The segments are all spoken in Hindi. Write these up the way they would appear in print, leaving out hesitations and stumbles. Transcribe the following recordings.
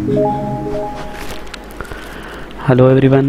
हेलो एवरीवन,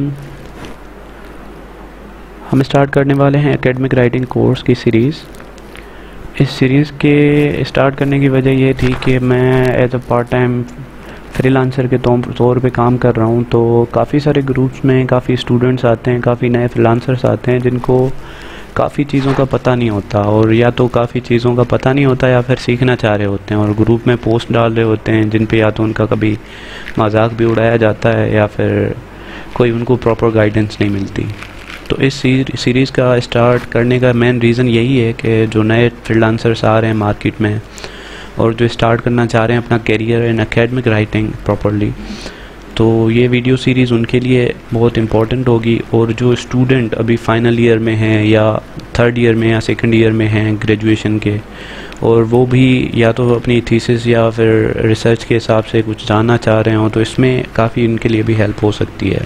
हम स्टार्ट करने वाले हैं एकेडमिक राइटिंग कोर्स की सीरीज़। इस सीरीज़ के स्टार्ट करने की वजह ये थी कि मैं as a part time freelancer के तौर पे काम कर रहा हूँ। तो काफ़ी सारे ग्रुप्स में काफ़ी स्टूडेंट्स आते हैं, काफ़ी नए फ्रीलांसर्स आते हैं जिनको काफ़ी चीज़ों का पता नहीं होता, और या तो काफ़ी चीज़ों का पता नहीं होता या फिर सीखना चाह रहे होते हैं और ग्रुप में पोस्ट डाल रहे होते हैं जिन पे या तो उनका कभी मजाक भी उड़ाया जाता है या फिर कोई उनको प्रॉपर गाइडेंस नहीं मिलती। तो इस सीरीज़ का स्टार्ट करने का मेन रीज़न यही है कि जो नए फ्रीलांसर्स आ रहे हैं मार्केट में और जो स्टार्ट करना चाह रहे हैं अपना career in academic writing properly, तो ये वीडियो सीरीज़ उनके लिए बहुत इम्पॉर्टेंट होगी। और जो स्टूडेंट अभी फाइनल ईयर में हैं या थर्ड ईयर में या सेकंड ईयर में हैं ग्रेजुएशन के, और वो भी या तो अपनी थीसिस या फिर रिसर्च के हिसाब से कुछ जानना चाह रहे हों, तो इसमें काफ़ी इनके लिए भी हेल्प हो सकती है।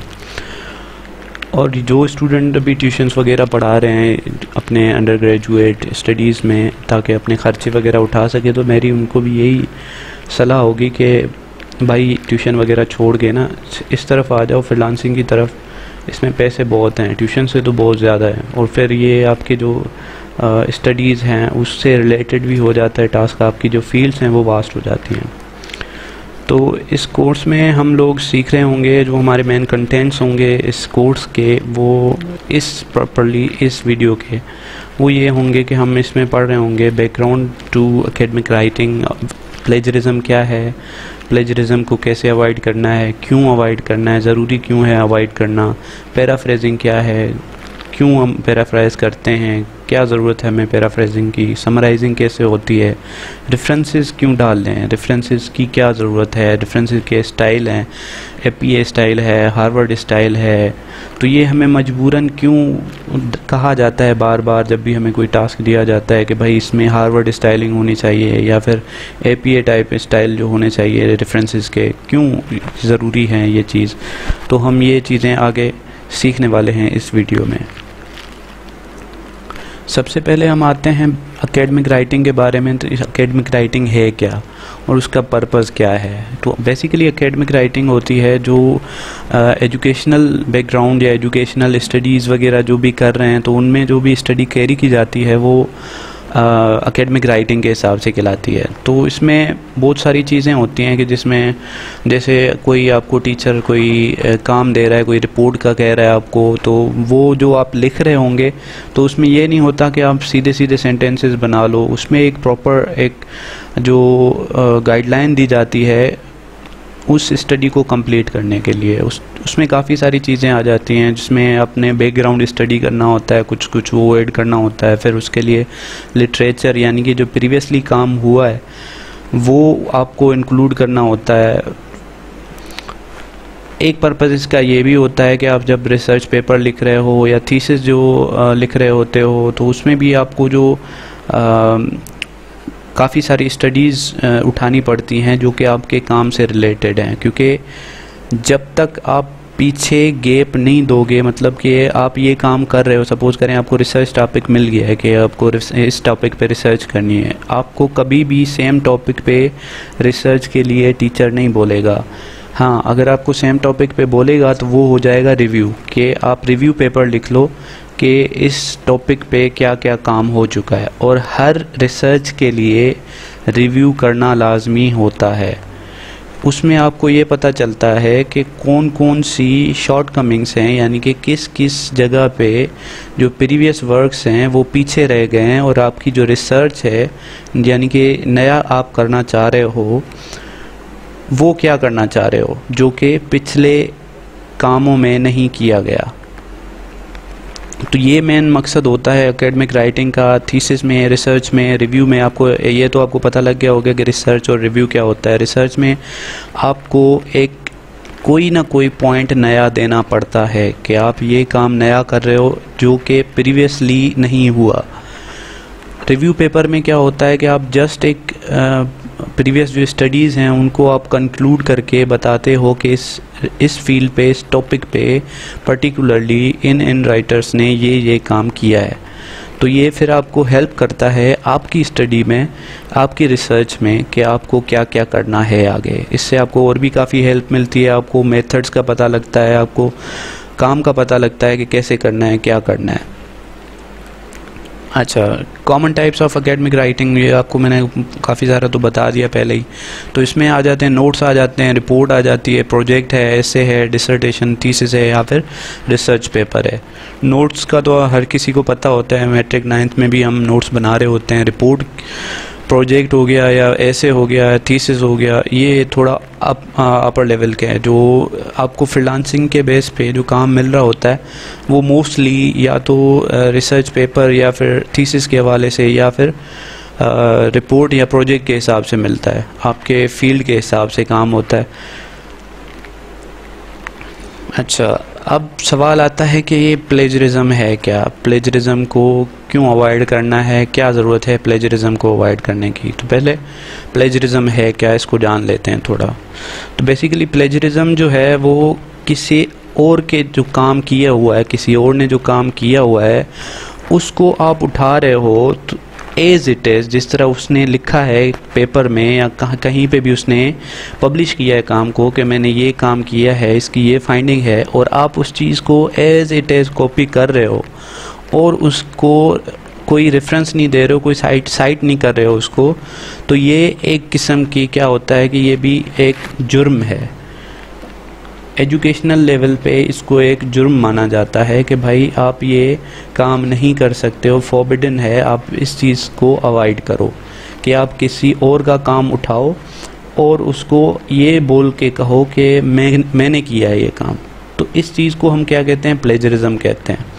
और जो स्टूडेंट अभी ट्यूशन्स वगैरह पढ़ा रहे हैं अपने अंडर ग्रेजुएट स्टडीज़ में ताकि अपने ख़र्चे वगैरह उठा सके, तो मेरी उनको भी यही सलाह होगी कि भाई ट्यूशन वगैरह छोड़ के ना इस तरफ आ जाओ, फ्रीलांसिंग की तरफ। इसमें पैसे बहुत हैं, ट्यूशन से तो बहुत ज़्यादा है, और फिर ये आपके जो स्टडीज़ हैं उससे रिलेटेड भी हो जाता है टास्क, आपकी जो फील्ड्स हैं वो वास्ट हो जाती हैं। तो इस कोर्स में हम लोग सीख रहे होंगे, जो हमारे मेन कंटेंट्स होंगे इस कोर्स के, वो इस वीडियो के वो ये होंगे कि हम इसमें पढ़ रहे होंगे background to academic writing, plagiarism क्या है, प्लेजरिज्म को कैसे अवॉइड करना है, क्यों अवॉइड करना है, ज़रूरी क्यों है अवॉइड करना, पैराफ्रेजिंग क्या है, क्यों हम पैराफ्राइज करते हैं, क्या ज़रूरत है हमें पैराफ्रेजिंग की, समराइजिंग कैसे होती है, रेफरेंसेस क्यों डाल दें, रेफरेंसेस की क्या ज़रूरत है, रेफरेंसेस के स्टाइल हैं, एपीए स्टाइल है, हार्वर्ड स्टाइल है, तो ये हमें मजबूरन क्यों कहा जाता है बार बार जब भी हमें कोई टास्क दिया जाता है कि भाई इसमें हार्वर्ड स्टाइलिंग होनी चाहिए या फिर एपीए टाइप स्टाइल जो होने चाहिए रेफरेंसेस के, क्यों ज़रूरी हैं ये चीज़। तो हम ये चीज़ें आगे सीखने वाले हैं इस वीडियो में। सबसे पहले हम आते हैं एकेडमिक राइटिंग के बारे में। तो एकेडमिक राइटिंग है क्या और उसका पर्पस क्या है। तो बेसिकली एकेडमिक राइटिंग होती है जो एजुकेशनल बैकग्राउंड या एजुकेशनल स्टडीज़ वगैरह जो भी कर रहे हैं, तो उनमें जो भी स्टडी कैरी की जाती है वो एकेडमिक राइटिंग के हिसाब से कहलाती है। तो इसमें बहुत सारी चीज़ें होती हैं कि जिसमें जैसे कोई आपको टीचर कोई काम दे रहा है, कोई रिपोर्ट का कह रहा है आपको, तो वो जो आप लिख रहे होंगे तो उसमें ये नहीं होता कि आप सीधे सीधे सेंटेंसेस बना लो। उसमें एक प्रॉपर एक जो गाइडलाइन दी जाती है उस स्टडी को कंप्लीट करने के लिए। उसमें काफ़ी सारी चीज़ें आ जाती हैं जिसमें अपने बैकग्राउंड स्टडी करना होता है, कुछ कुछ वो ऐड करना होता है। फिर उसके लिए लिटरेचर यानी कि जो प्रीवियसली काम हुआ है वो आपको इंक्लूड करना होता है। एक पर्पज़ इसका ये भी होता है कि आप जब रिसर्च पेपर लिख रहे हो या थीसिस जो लिख रहे होते हो, तो उसमें भी आपको जो काफ़ी सारी स्टडीज़ उठानी पड़ती हैं जो कि आपके काम से रिलेटेड हैं, क्योंकि जब तक आप पीछे गैप नहीं दोगे, मतलब कि आप ये काम कर रहे हो, सपोज़ करें आपको रिसर्च टॉपिक मिल गया है कि आपको इस टॉपिक पे रिसर्च करनी है, आपको कभी भी सेम टॉपिक पे रिसर्च के लिए टीचर नहीं बोलेगा। हाँ, अगर आपको सेम टॉपिक पे बोलेगा तो वो हो जाएगा रिव्यू, कि आप रिव्यू पेपर लिख लो कि इस टॉपिक पे क्या क्या काम हो चुका है। और हर रिसर्च के लिए रिव्यू करना लाजमी होता है। उसमें आपको ये पता चलता है कि कौन कौन सी शॉर्टकमिंग्स हैं, यानी कि किस किस जगह पे जो प्रीवियस वर्क्स हैं वो पीछे रह गए हैं, और आपकी जो रिसर्च है यानी कि नया आप करना चाह रहे हो वो क्या करना चाह रहे हो जो कि पिछले कामों में नहीं किया गया। तो ये मेन मकसद होता है एकेडमिक राइटिंग का। थीसिस में, रिसर्च में, रिव्यू में आपको ये तो आपको पता लग गया होगा कि रिसर्च और रिव्यू क्या होता है। रिसर्च में आपको एक कोई ना कोई पॉइंट नया देना पड़ता है कि आप ये काम नया कर रहे हो जो कि प्रीवियसली नहीं हुआ। रिव्यू पेपर में क्या होता है कि आप जस्ट एक प्रीवियस जो स्टडीज़ हैं उनको आप कंक्लूड करके बताते हो कि इस फील्ड पे, इस टॉपिक पे पर्टिकुलरली इन राइटर्स ने ये काम किया है। तो ये फिर आपको हेल्प करता है आपकी स्टडी में, आपकी रिसर्च में, कि आपको क्या क्या करना है आगे। इससे आपको और भी काफ़ी हेल्प मिलती है, आपको मेथड्स का पता लगता है, आपको काम का पता लगता है कि कैसे करना है, क्या करना है। अच्छा, common types of academic writing, ये आपको मैंने काफ़ी सारा तो बता दिया पहले ही। तो इसमें आ जाते हैं नोट्स, आ जाते हैं रिपोर्ट, आ जाती है प्रोजेक्ट है, एसे है, डिसर्टेशन, थीसिस है, या फिर रिसर्च पेपर है। नोट्स का तो हर किसी को पता होता है, मैट्रिक 9th में भी हम नोट्स बना रहे होते हैं। रिपोर्ट, प्रोजेक्ट हो गया या ऐसे हो गया, थीसिस हो गया, ये थोड़ा अपर लेवल के हैं। जो आपको फ्रीलांसिंग के बेस पे जो काम मिल रहा होता है वो मोस्टली या तो रिसर्च पेपर या फिर थीसिस के हवाले से या फिर रिपोर्ट या प्रोजेक्ट के हिसाब से मिलता है, आपके फील्ड के हिसाब से काम होता है। अच्छा, अब सवाल आता है कि ये प्लेजरिज्म है क्या, प्लेजरिज्म को क्यों अवॉइड करना है, क्या ज़रूरत है प्लेजरिज्म को अवॉइड करने की। तो पहले प्लेजरिज्म है क्या, इसको जान लेते हैं थोड़ा। तो बेसिकली प्लेजरिज्म जो है वो किसी और के जो काम किया हुआ है, किसी और ने जो काम किया हुआ है उसको आप उठा रहे हो तो एज इट इज़, जिस तरह उसने लिखा है पेपर में या कहीं पे भी उसने पब्लिश किया है काम को कि मैंने ये काम किया है, इसकी ये फाइंडिंग है, और आप उस चीज़ को एज इट इज़ कॉपी कर रहे हो और उसको कोई रेफरेंस नहीं दे रहे हो, कोई साइट नहीं कर रहे हो उसको, तो ये एक किस्म की क्या होता है कि ये भी एक जुर्म है। एजुकेशनल लेवल पे इसको एक जुर्म माना जाता है कि भाई आप ये काम नहीं कर सकते हो, फॉरबिडन है, आप इस चीज़ को अवॉइड करो कि आप किसी और का काम उठाओ और उसको ये बोल के कहो कि मैंने किया है ये काम। तो इस चीज़ को हम क्या कहते हैं, प्लेजरिज्म कहते हैं।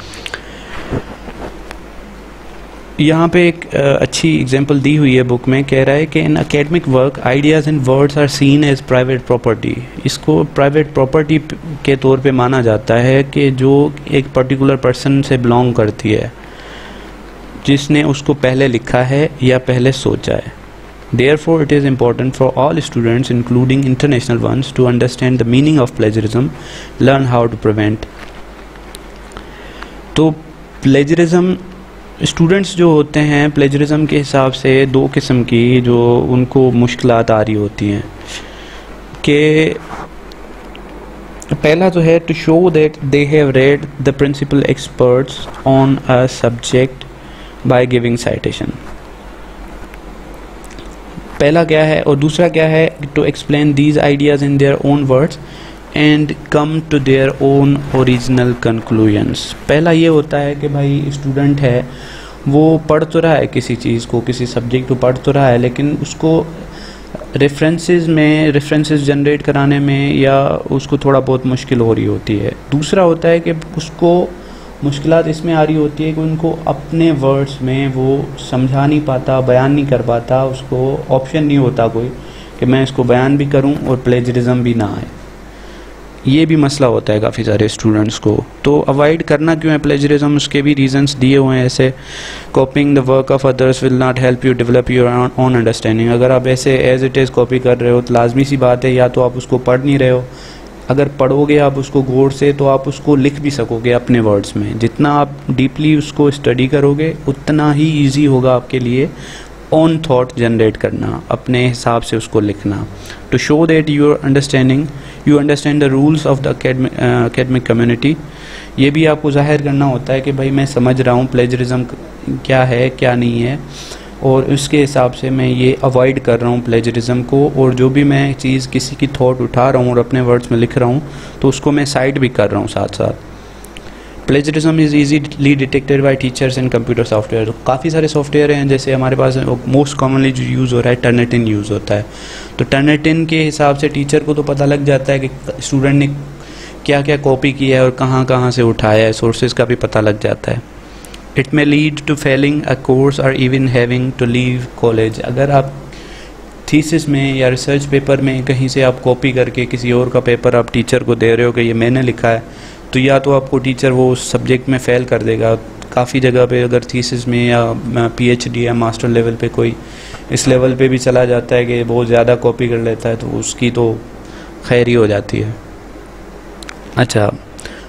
यहाँ पे एक अच्छी एग्जांपल दी हुई है बुक में, कह रहा है कि in academic work ideas and words are seen as private property. इसको प्राइवेट प्रॉपर्टी के तौर पे माना जाता है कि जो एक पर्टिकुलर पर्सन से बिलोंग करती है, जिसने उसको पहले लिखा है या पहले सोचा है। Therefore, it is important for all students, including international ones, to understand the meaning of plagiarism, learn how to prevent। तो प्लेजरिज्म, स्टूडेंट्स जो होते हैं प्लेजरिज्म के हिसाब से दो किस्म की जो उनको मुश्किलात आ रही होती हैं कि पहला तो है to show that they have read the principal experts on a subject by giving citation. पहला क्या है, और दूसरा क्या है, to explain these ideas in their own words and come to their own original conclusions. पहला ये होता है कि भाई स्टूडेंट है, वो पढ़ तो रहा है किसी चीज़ को, किसी सब्जेक्ट को पढ़ तो रहा है, लेकिन उसको रेफरेंसेस जनरेट कराने में या उसको थोड़ा बहुत मुश्किल हो रही होती है। दूसरा होता है कि उसको मुश्किलात इसमें आ रही होती है कि उनको अपने वर्ड्स में वो समझा नहीं पाता, बयान नहीं कर पाता, उसको ऑप्शन नहीं होता कोई कि मैं इसको बयान भी करूं और प्लेजरिज्म भी ना आए। ये भी मसला होता है काफ़ी सारे स्टूडेंट्स को। तो अवॉइड करना क्यों है प्लेजरिज्म, उसके भी रीजंस दिए हुए हैं। ऐसे copying the work of others will not help you develop your own understanding. अगर आप ऐसे एज इट इज़ कॉपी कर रहे हो तो लाजमी सी बात है या तो आप उसको पढ़ नहीं रहे हो, अगर पढ़ोगे आप उसको गौर से तो आप उसको लिख भी सकोगे अपने वर्ड्स में। जितना आप डीपली उसको स्टडी करोगे उतना ही ईजी होगा आपके लिए ओन थॉट जनरेट करना, अपने हिसाब से उसको लिखना। To show that you understand the rules of the academic community, ये भी आपको जाहिर करना होता है कि भाई मैं समझ रहा हूँ प्लेजरिज्म क्या है क्या नहीं है, और उसके हिसाब से मैं ये अवॉइड कर रहा हूँ प्लेजरिज्म को। और जो भी मैं चीज़ किसी की थॉट उठा रहा हूँ और अपने वर्ड्स में लिख रहा हूँ तो उसको मैं साइड भी कर रहा हूँ साथ साथ। Plagiarism is easily detected by teachers and computer software. तो काफ़ी सारे सॉफ्टवेयर हैं, जैसे हमारे पास मोस्ट कॉमनली जो यूज़ हो रहा है टर्निटिन यूज़ होता है। तो टर्निटिन के हिसाब से टीचर को तो पता लग जाता है कि स्टूडेंट ने क्या क्या कॉपी किया है और कहाँ कहाँ से उठाया है, सोर्सेज का भी पता लग जाता है। It may lead to failing a course और even having to leave college. अगर आप थीसिस में या रिसर्च पेपर में कहीं से आप कॉपी करके किसी और का पेपर आप टीचर को दे रहे हो कि ये मैंने लिखा है, तो या तो आपको टीचर वो उस सब्जेक्ट में फ़ेल कर देगा। काफ़ी जगह पे अगर थीसिस में या पीएचडी या मास्टर लेवल पे कोई इस लेवल पे भी चला जाता है कि बहुत ज़्यादा कॉपी कर लेता है तो उसकी तो खैर ही हो जाती है। अच्छा, अब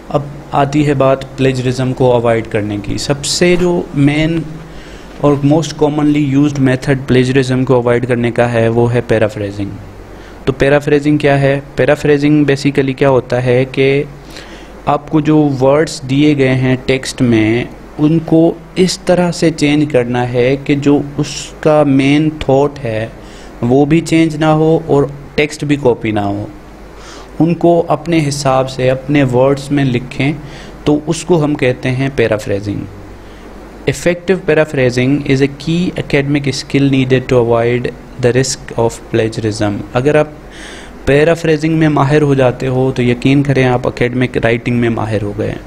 आती है बात प्लेजरिज्म को अवॉइड करने की। सबसे जो मेन और most commonly used method plagiarism को अवॉइड करने का है वो है पैराफ्रेजिंग। तो पैराफ्रेजिंग क्या है? पैराफ्रेजिंग बेसिकली क्या होता है कि आपको जो वर्ड्स दिए गए हैं टेक्स्ट में उनको इस तरह से चेंज करना है कि जो उसका मेन थॉट है वो भी चेंज ना हो और टेक्स्ट भी कॉपी ना हो। उनको अपने हिसाब से अपने वर्ड्स में लिखें, तो उसको हम कहते हैं paraphrasing. Effective paraphrasing is a key academic skill needed to avoid the risk of plagiarism. अगर आप पैराफ्रेजिंग में माहिर हो जाते हो तो यकीन करें आप एकेडमिक राइटिंग में माहिर हो गए।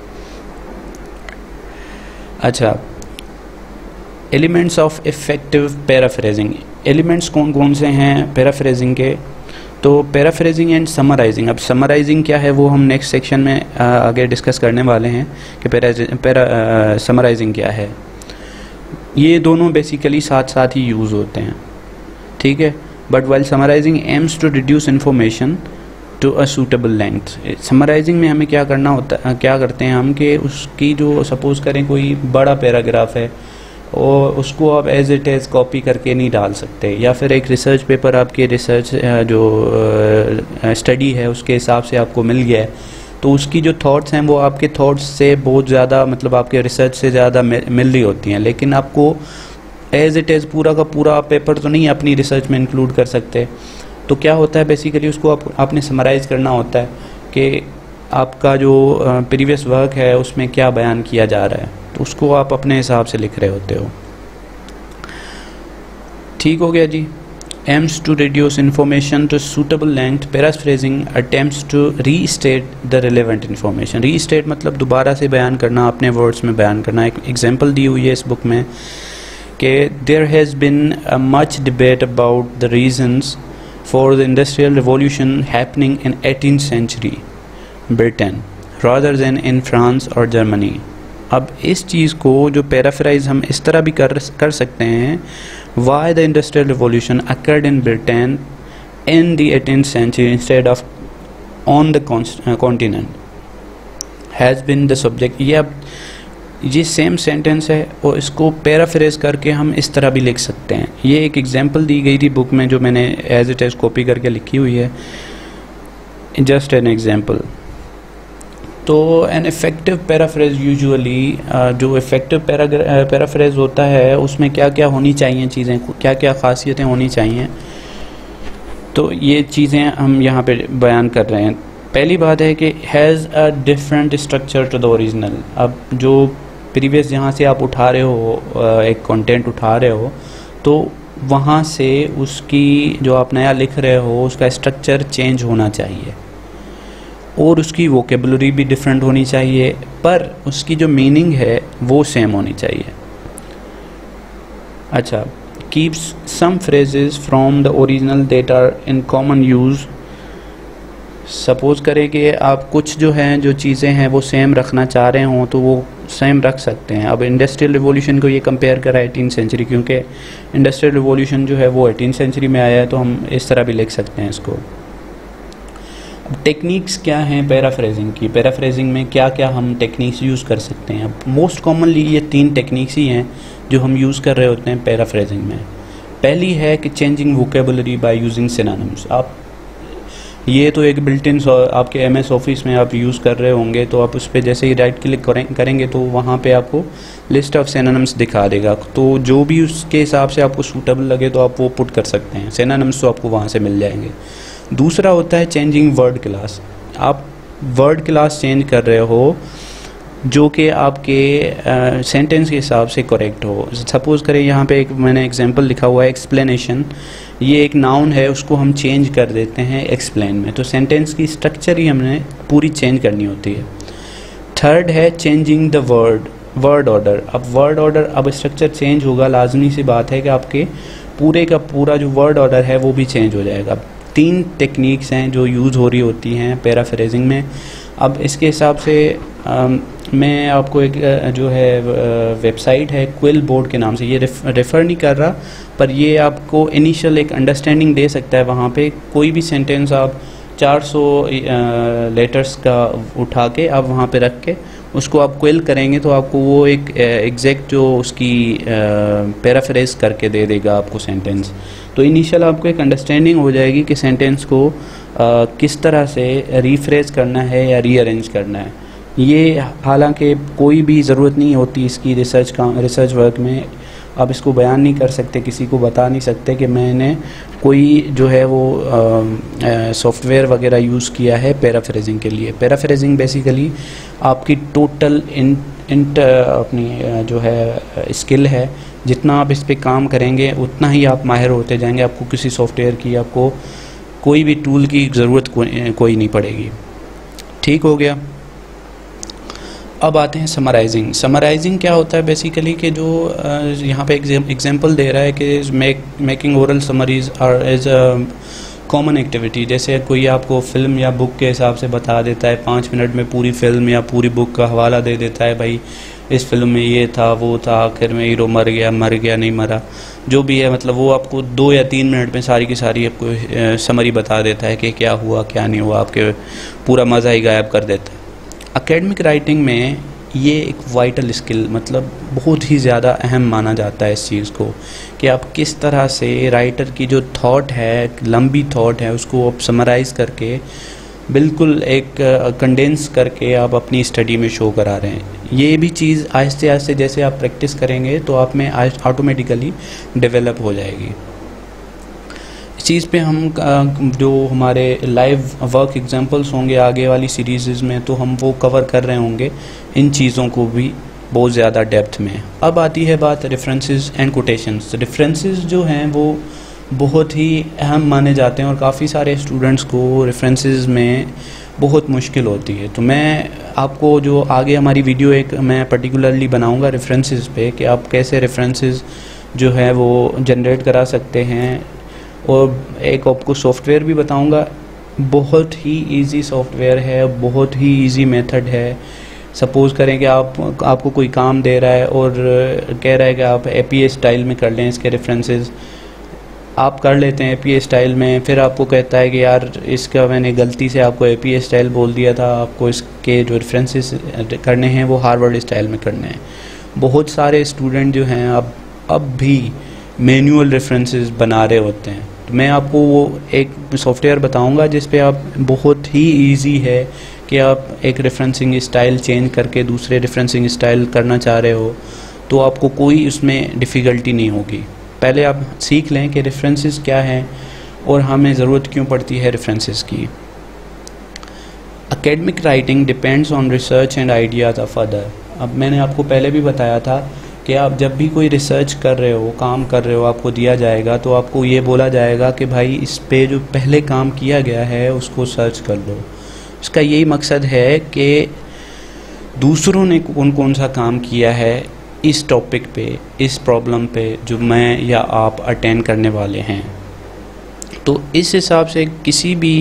अच्छा, elements of effective paraphrasing. Elements कौन कौन से हैं पैराफ्रेजिंग के? तो पैराफ्रेजिंग एंड समराइजिंग। अब समराइजिंग क्या है वो हम नेक्स्ट सेक्शन में आगे डिस्कस करने वाले हैं कि समराइजिंग क्या है। ये दोनों बेसिकली साथ साथ ही यूज़ होते हैं, ठीक है। But while summarising aims to reduce information to a suitable length. Summarising में हमें क्या करना होता है, क्या करते हैं हम कि उसकी जो सपोज़ करें कोई बड़ा पैराग्राफ है और उसको आप एज इट इज़ कॉपी करके नहीं डाल सकते, या फिर एक रिसर्च पेपर आपके रिसर्च जो स्टडी है उसके हिसाब से आपको मिल गया है, तो उसकी जो थॉट्स हैं वो आपके थॉट्स से बहुत ज़्यादा मतलब आपके रिसर्च से ज़्यादा मिल रही होती हैं, लेकिन आपको एज इट इज़ पूरा का पूरा पेपर तो नहीं अपनी रिसर्च में इंक्लूड कर सकते। तो क्या होता है बेसिकली उसको आपने समराइज़ करना होता है कि आपका जो प्रीवियस वर्क है उसमें क्या बयान किया जा रहा है, तो उसको आप अपने हिसाब से लिख रहे होते हो। ठीक हो गया जी। Aims to reduce information to suitable length. Paraphrasing attempts to restate the relevant information. Restate मतलब दोबारा से बयान करना, अपने वर्ड्स में बयान करना। एक एग्जांपल दी हुई है इस बुक में कि there has been much debate about the reasons for the industrial revolution happening in 18th century Britain rather than in France और जर्मनी। अब इस चीज़ को जो पैराफ्राइज हम इस तरह भी कर सकते हैं, why the industrial revolution occurred in Britain in the 18th century instead of on the continent has been the subject. ये अब ये सेम सेंटेंस है और इसको पैराफ्रेज करके हम इस तरह भी लिख सकते हैं। ये एक एग्जांपल दी गई थी बुक में जो मैंने एज इट इज़ कॉपी करके लिखी हुई है, जस्ट एन एग्जांपल। तो एन इफ़ेक्टिव पैराफ्रेज यूजुअली जो इफ़ेक्टिव पैराफ्रेज होता है उसमें क्या क्या होनी चाहिए चीज़ें, क्या क्या ख़ासियतें होनी चाहिए, तो ये चीज़ें हम यहाँ पे बयान कर रहे हैं। पहली बात है कि has a different structure to the original. अब जो प्रीवियस जहाँ से आप उठा रहे हो, एक कंटेंट उठा रहे हो, तो वहाँ से उसकी जो आप नया लिख रहे हो उसका स्ट्रक्चर चेंज होना चाहिए और उसकी वोकेबलरी भी डिफरेंट होनी चाहिए, पर उसकी जो मीनिंग है वो सेम होनी चाहिए। अच्छा, keeps some phrases from the original that are in common use. Suppose करें कि आप कुछ जो हैं जो चीज़ें हैं वो सेम रखना चाह रहे हों तो वो सेम रख सकते हैं। अब इंडस्ट्रियल रिवॉल्यूशन को ये कंपेयर करा 18th सेंचुरी, क्योंकि इंडस्ट्रियल रिवॉल्यूशन जो है वो 18th सेंचुरी में आया है, तो हम इस तरह भी लिख सकते हैं इसको। अब टेक्निक्स क्या हैं पैराफ्रेजिंग की? पैराफ्रेजिंग में क्या क्या हम टेक्निक्स यूज़ कर सकते हैं? अब मोस्ट कॉमनली ये 3 टेक्निक्स ही हैं जो हम यूज़ कर रहे होते हैं पैराफ्रेजिंग में। पहली है कि changing vocabulary by using synonyms. आप ये तो एक बिल्ट इन आपके एमएस ऑफिस में आप यूज़ कर रहे होंगे, तो आप उस पर जैसे ही राइट क्लिक करेंगे तो वहाँ पे आपको लिस्ट ऑफ सिनोनिम्स दिखा देगा। तो जो भी उसके हिसाब से आपको सूटेबल लगे तो आप वो पुट कर सकते हैं। सिनोनिम्स तो आपको वहाँ से मिल जाएंगे। दूसरा होता है चेंजिंग वर्ड क्लास। आप वर्ड क्लास चेंज कर रहे हो जो कि आपके सेंटेंस के हिसाब से करेक्ट हो। सपोज़ करें यहाँ पे एक मैंने एग्जांपल लिखा हुआ है एक्सप्लेनेशन। ये एक नाउन है, उसको हम चेंज कर देते हैं एक्सप्लेन में, तो सेंटेंस की स्ट्रक्चर ही हमने पूरी चेंज करनी होती है। थर्ड है चेंजिंग द वर्ड ऑर्डर। अब वर्ड ऑर्डर, अब स्ट्रक्चर चेंज होगा, लाजमी सी बात है कि आपके पूरे का पूरा जो वर्ड ऑर्डर है वो भी चेंज हो जाएगा। 3 टेक्निक्स हैं जो यूज़ हो रही होती हैं पैराफ्रेजिंग में। अब इसके हिसाब से मैं आपको एक जो है वेबसाइट है क्विल बोर्ड के नाम से, ये रेफ़र नहीं कर रहा, पर ये आपको इनिशियल एक अंडरस्टैंडिंग दे सकता है। वहाँ पे कोई भी सेंटेंस आप 400 लेटर्स का उठा के आप वहाँ पे रख के उसको आप क्विल करेंगे तो आपको वो एक एग्जैक्ट जो उसकी पैराफ्रेज करके दे देगा आपको सेंटेंस। तो इनिशियल आपको एक अंडरस्टैंडिंग हो जाएगी कि सेंटेंस को किस तरह से रीफ्रेज करना है या रीअरेंज करना है। ये हालांकि कोई भी ज़रूरत नहीं होती इसकी रिसर्च वर्क में, आप इसको बयान नहीं कर सकते, किसी को बता नहीं सकते कि मैंने कोई जो है वो सॉफ्टवेयर वगैरह यूज़ किया है पैराफ्रेजिंग के लिए। पैराफ्रेजिंग बेसिकली आपकी टोटल अपनी जो है स्किल है, जितना आप इस पे काम करेंगे उतना ही आप माहिर होते जाएंगे। आपको किसी सॉफ्टवेयर की, आपको कोई भी टूल की ज़रूरत कोई नहीं पड़ेगी। ठीक हो गया। अब आते हैं समराइजिंग। समराइजिंग क्या होता है बेसिकली कि जो यहाँ पे एग्जांपल दे रहा है कि making oral summaries are as a common activity. जैसे कोई आपको फिल्म या बुक के हिसाब से बता देता है, 5 मिनट में पूरी फिल्म या पूरी बुक का हवाला दे देता है, भाई इस फिल्म में ये था वो था, आखिर में हीरो मर गया नहीं मरा, जो भी है, मतलब वो आपको 2 या 3 मिनट में सारी की सारी आपको समरी बता देता है कि क्या हुआ क्या नहीं हुआ, आपके पूरा मज़ा ही गायब कर देता है। एकेडमिक राइटिंग में ये एक वाइटल स्किल, मतलब बहुत ही ज़्यादा अहम माना जाता है इस चीज़ को, कि आप किस तरह से राइटर की जो थॉट है, लंबी थॉट है, उसको आप समराइज़ करके बिल्कुल एक कंडेंस करके आप अपनी स्टडी में शो करा रहे हैं। ये भी चीज़ आहिस्ते आहिस्ते जैसे आप प्रैक्टिस करेंगे तो आप में ऑटोमेटिकली डेवलप हो जाएगी। इस चीज़ पे हम जो हमारे लाइव वर्क एग्जांपल्स होंगे आगे वाली सीरीज़ में, तो हम वो कवर कर रहे होंगे इन चीज़ों को भी बहुत ज़्यादा डेप्थ में। अब आती है बात रेफरेंसेस एंड कोटेशंस। रेफरेंसेस जो हैं वो बहुत ही अहम माने जाते हैं और काफ़ी सारे स्टूडेंट्स को रेफरेंसेस में बहुत मुश्किल होती है। तो मैं आपको जो आगे हमारी वीडियो एक मैं पर्टिकुलरली बनाऊंगा रेफरेंसेस पे, कि आप कैसे रेफरेंसेस जो है वो जनरेट करा सकते हैं, और एक आपको सॉफ्टवेयर भी बताऊंगा। बहुत ही इजी सॉफ्टवेयर है, बहुत ही इजी मेथड है। सपोज़ करें कि आपको कोई काम दे रहा है और कह रहा है कि आप APA स्टाइल में कर लें इसके रेफरेंसेस। आप कर लेते हैं APA स्टाइल में, फिर आपको कहता है कि यार इसका मैंने गलती से आपको APA स्टाइल बोल दिया था, आपको इसके जो रेफरेंसेस करने हैं वो हार्वर्ड स्टाइल में करने हैं। बहुत सारे स्टूडेंट जो हैं अब भी मैनुअल रेफरेंसेस बना रहे होते हैं। तो मैं आपको वो एक सॉफ्टवेयर बताऊंगा जिस पे आप बहुत ही इजी है कि आप एक रेफरेंसिंग स्टाइल चेंज करके दूसरे रेफरेंसिंग स्टाइल करना चाह रहे हो तो आपको कोई उसमें डिफ़िकल्टी नहीं होगी। पहले आप सीख लें कि रेफरेंसेस क्या हैं और हमें ज़रूरत क्यों पड़ती है रेफरेंसेस की। Academic writing depends on research and ideas of other. अब मैंने आपको पहले भी बताया था कि आप जब भी कोई रिसर्च कर रहे हो, काम कर रहे हो, आपको दिया जाएगा तो आपको ये बोला जाएगा कि भाई इस पे जो पहले काम किया गया है उसको सर्च कर लो। इसका यही मकसद है कि दूसरों ने कौन कौन सा काम किया है इस टॉपिक पे, इस प्रॉब्लम पे जो मैं या आप अटेंड करने वाले हैं। तो इस हिसाब से किसी भी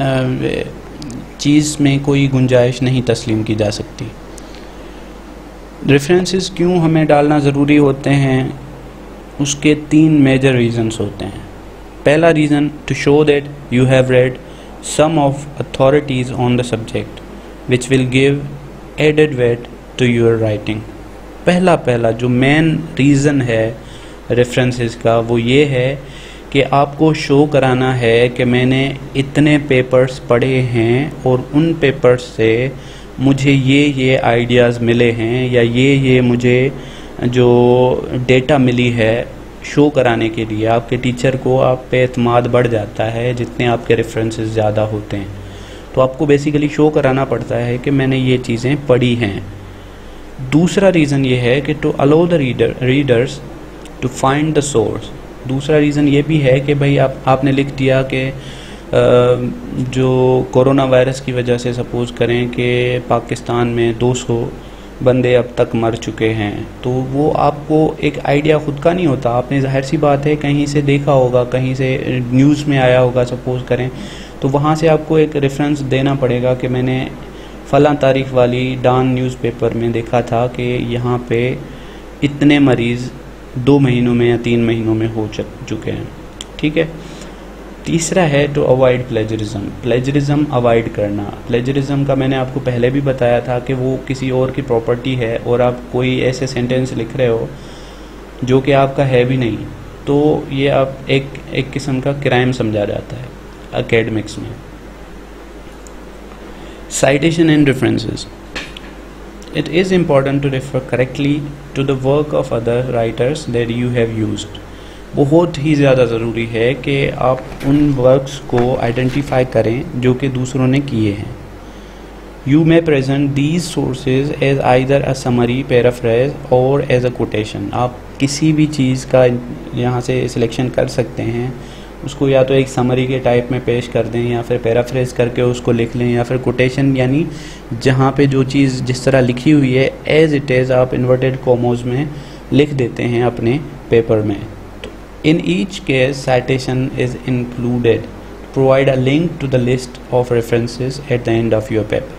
चीज़ में कोई गुंजाइश नहीं तस्लीम की जा सकती। रेफरेंसेस क्यों हमें डालना ज़रूरी होते हैं, उसके 3 मेजर रीज़न्स होते हैं। पहला reason, to show that you have read some of authorities on the subject which will give added weight to your writing. पहला जो मेन रीज़न है रेफरेंसेस का वो ये है कि आपको शो कराना है कि मैंने इतने पेपर्स पढ़े हैं और उन पेपर्स से मुझे ये आइडियाज़ मिले हैं या ये मुझे जो डेटा मिली है, शो कराने के लिए आपके टीचर को आप पे एतमाद बढ़ जाता है जितने आपके रेफरेंसेस ज़्यादा होते हैं। तो आपको बेसिकली शो कराना पड़ता है कि मैंने ये चीज़ें पढ़ी हैं। दूसरा रीज़न ये है कि to allow the readers to find the source. दूसरा रीज़न ये भी है कि भाई आपने लिख दिया कि जो कोरोना वायरस की वजह से सपोज़ करें कि पाकिस्तान में 200 बंदे अब तक मर चुके हैं, तो वो आपको एक आइडिया ख़ुद का नहीं होता। आपने ज़ाहिर सी बात है कहीं से देखा होगा, कहीं से न्यूज़ में आया होगा सपोज़ करें, तो वहाँ से आपको एक रेफरेंस देना पड़ेगा कि मैंने फ़लाँ तारीख वाली डॉन न्यूज़पेपर में देखा था कि यहाँ पे इतने मरीज़ 2 महीनों में या 3 महीनों में हो चुके हैं। ठीक है। तीसरा है to avoid plagiarism, plagiarism avoid करना। प्लेजरिज्म का मैंने आपको पहले भी बताया था कि वो किसी और की प्रॉपर्टी है और आप कोई ऐसे सेंटेंस लिख रहे हो जो कि आपका है भी नहीं, तो ये आप एक किस्म का क्राइम समझा जाता है एकेडमिक्स में। Citation and references. It is important to refer correctly to the work of other writers that you have used. बहुत ही ज़्यादा ज़रूरी है कि आप उन वर्क्स को आइडेंटिफाई करें जो कि दूसरों ने किए हैं। You may present these sources as either a summary, paraphrase or as a quotation. आप किसी भी चीज़ का यहाँ से सिलेक्शन कर सकते हैं, उसको या तो एक समरी के टाइप में पेश कर दें या फिर पैराफ्रेज करके उसको लिख लें, या फिर कोटेशन यानी जहाँ पे जो चीज़ जिस तरह लिखी हुई है एज इट इज़ आप इन्वर्टेड कॉमोज में लिख देते हैं अपने पेपर में। तो in each case citation is included, provide a link to the list of references at the end of your paper.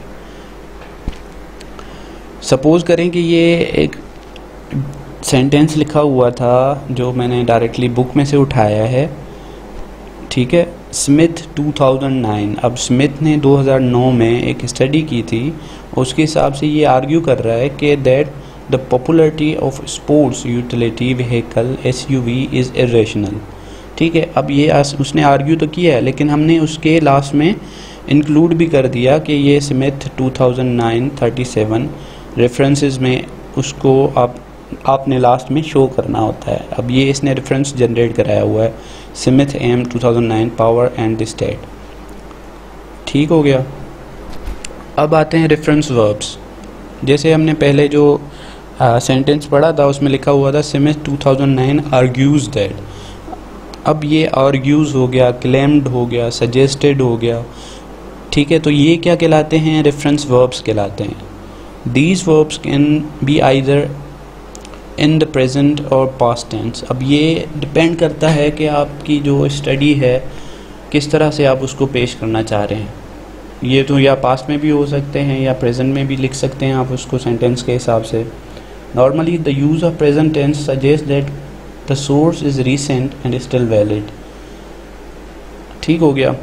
Suppose करें कि ये एक सेंटेंस लिखा हुआ था जो मैंने डायरेक्टली बुक में से उठाया है, ठीक है, स्मिथ 2009। अब स्मिथ ने 2009 में एक स्टडी की थी, उसके हिसाब से ये आर्ग्यू कर रहा है कि that the popularity of sports utility vehicle SUV is irrational. ठीक है, अब ये उसने आर्ग्यू तो किया है, लेकिन हमने उसके लास्ट में इंक्लूड भी कर दिया कि ये स्मिथ 2009 37 रेफरेंसेस में उसको आपने लास्ट में शो करना होता है। अब ये इसने रेफरेंस जनरेट कराया हुआ है, Smith M 2009 power and the state. ठीक हो गया। अब आते हैं रेफरेंस वर्ब्स। जैसे हमने पहले जो सेंटेंस पढ़ा था उसमें लिखा हुआ था स्मिथ 2009 आर्ग्यूज दैट। अब ये आर्ग्यूज हो गया, क्लेम्ड हो गया, सजेस्टेड हो गया। ठीक है, तो ये क्या कहलाते हैं? रेफरेंस वर्ब्स कहलाते हैं। These verbs can be either in the present और पास्ट टेंस। अब ये डिपेंड करता है कि आपकी जो स्टडी है किस तरह से आप उसको पेश करना चाह रहे हैं। ये तो या पास्ट में भी हो सकते हैं या प्रेजेंट में भी लिख सकते हैं आप उसको सेंटेंस के हिसाब से। Normally the use of present tense suggest that the source is recent and still valid. ठीक हो गया।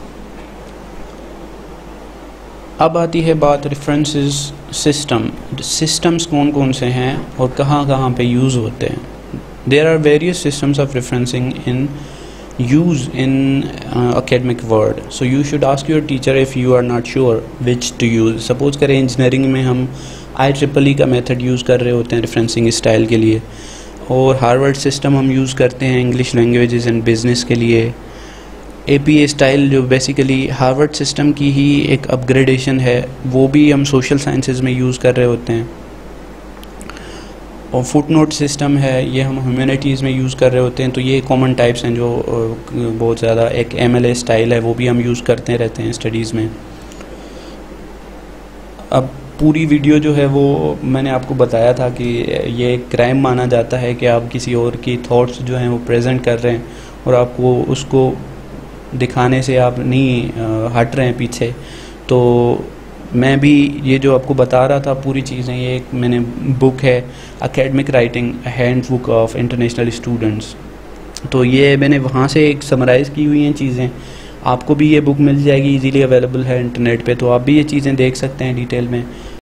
अब आती है बात रेफरेंसेस सिस्टम। सिस्टम्स कौन कौन से हैं और कहाँ कहाँ पे यूज़ होते हैं। There are various systems of referencing in use in academic world. So you should ask your teacher if you are not sure which to use. Suppose करें इंजीनियरिंग में हम IEEE का मेथड यूज़ कर रहे होते हैं रेफरेंसिंग स्टाइल के लिए, और हार्वर्ड सिस्टम हम यूज़ करते हैं इंग्लिश लैंग्वेजेस एंड बिजनेस के लिए। APA स्टाइल जो बेसिकली हार्वर्ड सिस्टम की ही एक अपग्रेडेशन है, वो भी हम सोशल साइंसेज में यूज़ कर रहे होते हैं। और फुटनोट सिस्टम है, ये हम ह्यूमैनिटीज़ में यूज़ कर रहे होते हैं। तो ये कॉमन टाइप्स हैं जो बहुत ज़्यादा। एक MLA स्टाइल है, वो भी हम यूज़ करते रहते हैं स्टडीज़ में। अब पूरी वीडियो जो है वो मैंने आपको बताया था कि ये एक क्राइम माना जाता है कि आप किसी और की थॉट्स जो हैं वो प्रेजेंट कर रहे हैं और आपको उसको दिखाने से आप नहीं हट रहे हैं पीछे। तो मैं भी ये जो आपको बता रहा था पूरी चीज़ें, ये एक मैंने बुक है academic writing handbook of international students, तो ये मैंने वहाँ से एक समराइज़ की हुई हैं चीज़ें। आपको भी ये बुक मिल जाएगी, इजीली अवेलेबल है इंटरनेट पे, तो आप भी ये चीज़ें देख सकते हैं डिटेल में।